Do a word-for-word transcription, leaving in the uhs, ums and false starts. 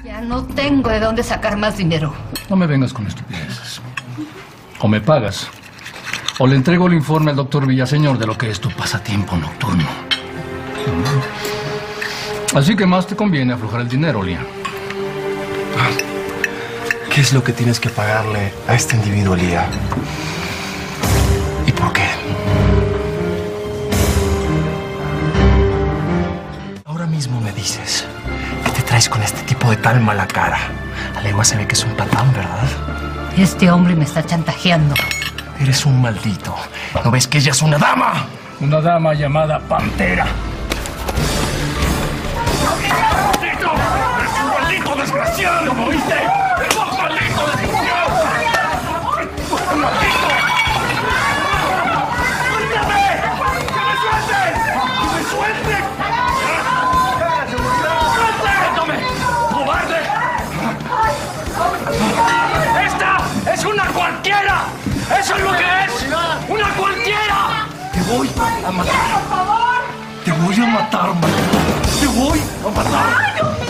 Ya no tengo de dónde sacar más dinero. No me vengas con estupideces. O me pagas, o le entrego el informe al doctor Villaseñor de lo que es tu pasatiempo nocturno. Así que más te conviene aflojar el dinero, Lía. ¿Qué es lo que tienes que pagarle a este individuo, Lía? ¿Y por qué? Ahora mismo me dices que te traes con este tipo de tal mala cara. A legua se ve que es un patán, ¿verdad? Este hombre me está chantajeando. Eres un maldito. ¿No ves que ella es una dama? Una dama llamada Pantera. ¡Maldito! ¡Eres un maldito desgraciado! ¿Me oíste? ¡Eres un maldito desgraciado! ¡Maldito! ¡Suéltame! ¡Que me suelten! ¡Que me suelten! ¡Suéltame! ¡Cobarde! ¡Esta es una cualquiera! ¡Eso es lo que es! ¡Una cualquiera! ¡Te voy a matar! ¡Te voy a matar, maldito! ¡Te voy a matar! ¡Ay, Dios mío!